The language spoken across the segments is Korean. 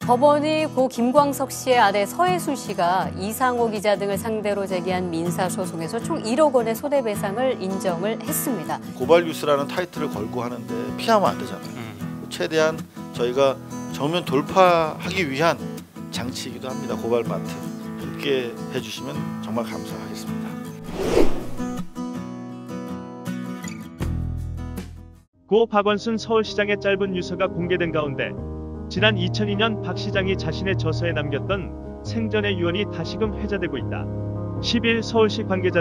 법원이 고 김광석 씨의 아내 서혜수 씨가 이상호 기자 등을 상대로 제기한 민사소송에서 총 1억 원의 손해배상을 인정을 했습니다. 고발뉴스라는 타이틀을 걸고 하는데 피하면 안 되잖아요. 최대한 저희가 정면 돌파하기 위한 장치이기도 합니다. 고발마트. 그렇게 해주시면 정말 감사하겠습니다. 고 박원순 서울시장의 짧은 유서가 공개된 가운데 지난 2002년 박 시장이 자신의 저서에 남겼던 생전의 유언이 다시금 회자되고 있다. 10일 서울시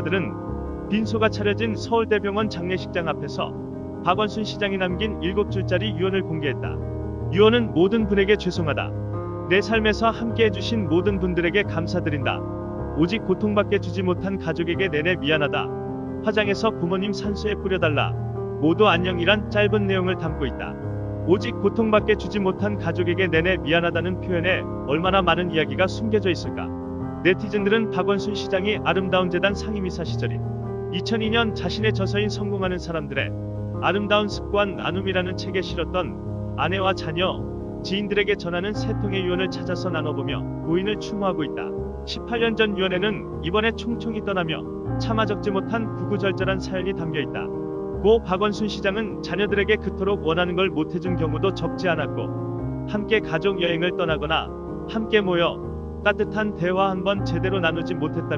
관계자들은 빈소가 차려진 서울대병원 장례식장 앞에서 박원순 시장이 남긴 7줄짜리 유언을 공개했다. 유언은 모든 분에게 죄송하다. 내 삶에서 함께해 주신 모든 분들에게 감사드린다. 오직 고통받게 주지 못한 가족에게 내내 미안하다. 화장해서 부모님 산소에 뿌려달라. 모두 안녕이란 짧은 내용을 담고 있다. 오직 고통받게 주지 못한 가족에게 내내 미안하다는 표현에 얼마나 많은 이야기가 숨겨져 있을까. 네티즌들은 박원순 시장이 아름다운 재단 상임이사 시절인 2002년 자신의 저서인 성공하는 사람들의 아름다운 습관 나눔이라는 책에 실었던 아내와 자녀, 지인들에게 전하는 세 통의 유언을 찾아서 나눠보며 고인을 추모하고 있다. 18년 전 유언에는 이번에 총총히 떠나며 참아 적지 못한 구구절절한 사연이 담겨있다. 고 박원순 시장은 자녀들에게 그토록 원하는 걸 못해준 경우도 적지 않았고 함께 가족 여행을 떠나거나 함께 모여 따뜻한 대화 한 번 제대로 나누지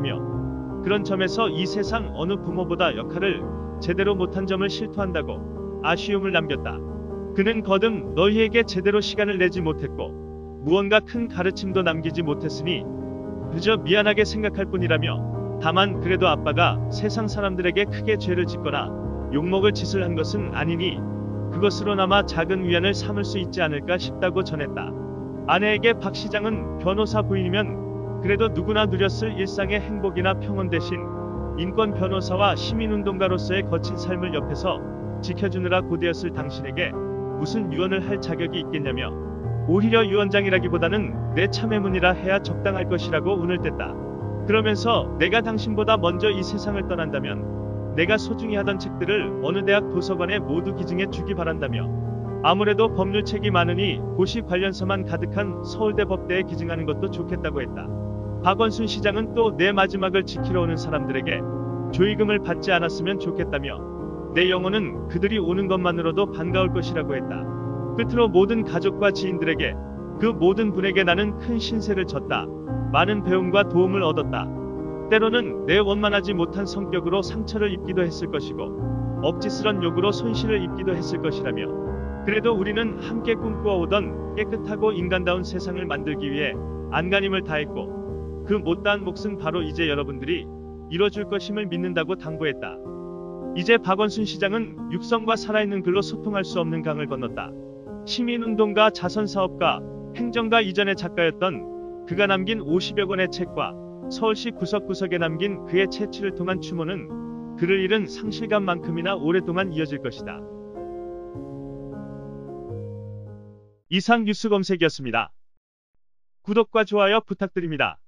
못했다며 그런 점에서 이 세상 어느 부모보다 역할을 제대로 못한 점을 실토한다고 아쉬움을 남겼다. 그는 거듭 너희에게 제대로 시간을 내지 못했고 무언가 큰 가르침도 남기지 못했으니 그저 미안하게 생각할 뿐이라며 다만 그래도 아빠가 세상 사람들에게 크게 죄를 짓거나 욕먹을 짓을 한 것은 아니니 그것으로나마 작은 위안을 삼을 수 있지 않을까 싶다고 전했다. 아내에게 박 시장은 변호사 부인이면 그래도 누구나 누렸을 일상의 행복이나 평온 대신 인권 변호사와 시민운동가로서의 거친 삶을 옆에서 지켜주느라 고되었을 당신에게 무슨 유언을 할 자격이 있겠냐며 오히려 유언장이라기보다는 내 참회문이라 해야 적당할 것이라고 운을 뗐다. 그러면서 내가 당신보다 먼저 이 세상을 떠난다면 내가 소중히 하던 책들을 어느 대학 도서관에 모두 기증해 주기 바란다며 아무래도 법률책이 많으니 고시 관련서만 가득한 서울대 법대에 기증하는 것도 좋겠다고 했다. 박원순 시장은 또 내 마지막을 지키러 오는 사람들에게 조의금을 받지 않았으면 좋겠다며 내 영혼은 그들이 오는 것만으로도 반가울 것이라고 했다. 끝으로 모든 가족과 지인들에게 그 모든 분에게 나는 큰 신세를 졌다. 많은 배움과 도움을 얻었다. 때로는 내 원만하지 못한 성격으로 상처를 입기도 했을 것이고 억지스런 욕으로 손실을 입기도 했을 것이라며 그래도 우리는 함께 꿈꾸어오던 깨끗하고 인간다운 세상을 만들기 위해 안간힘을 다했고 그 못다한 몫은 바로 이제 여러분들이 이뤄줄 것임을 믿는다고 당부했다. 이제 박원순 시장은 육성과 살아있는 글로 소통할 수 없는 강을 건넜다. 시민운동가, 자선사업가, 행정가 이전의 작가였던 그가 남긴 50여 권의 책과 서울시 구석구석에 남긴 그의 채취를 통한 추모는 그를 잃은 상실감만큼이나 오랫동안 이어질 것이다. 이상 뉴스 검색이었습니다. 구독과 좋아요 부탁드립니다.